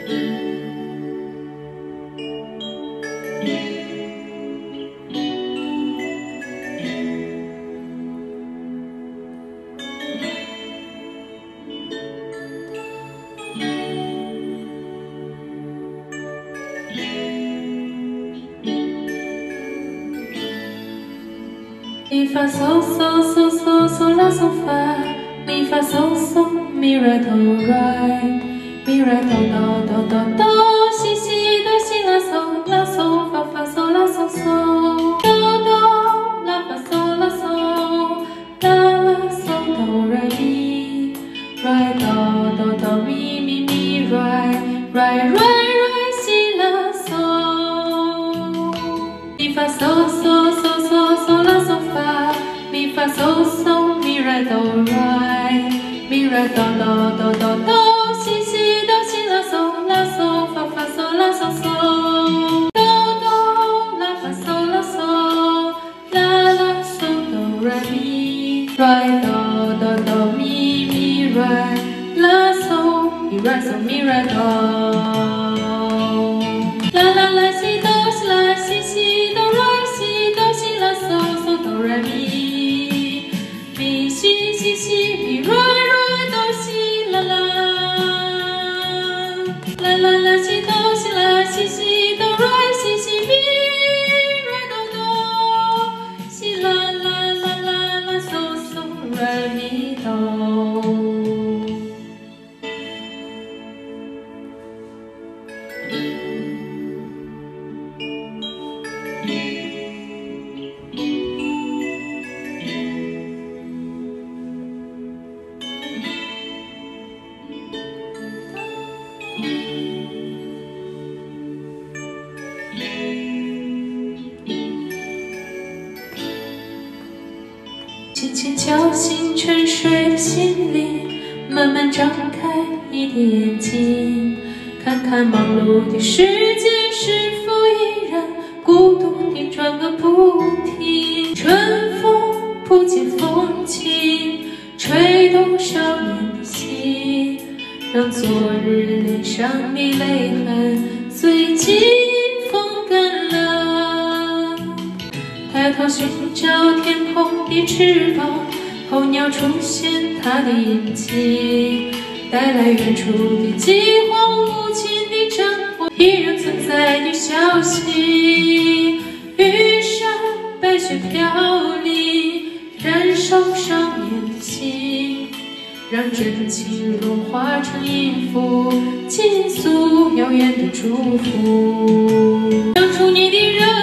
Mi fa sol sol sol sol sol la sol fa mi fa sol sol mi re do do do do si si do si la sol fa sol la sol sol do do la fa sol la sol do re do mi re si la sol mi fa sol sol sol sol sol la sol fa mi fa sol sol mi re do do si si do si la sol fa sol la sol do do la fa sol la sol do re do mi la sol mi re do la si do si la si do re si do si la sol do re mi si mi re do si la si do si la si do re si mi re do si la sol re mi do。轻轻敲醒沉睡的心灵，慢慢张开你的眼睛，看看忙碌的世界是否依然孤独地转个不停。春风不解风情，吹动少年的心，让昨日脸上的泪痕随季风干了。抬头寻找天空的翅膀，候鸟出现它的印记，带来远处的饥荒，无情的战火，依然存在的消息。玉山白雪飘零，燃烧少年的心，让真情融化成音符，倾诉遥远的祝福。当初你的热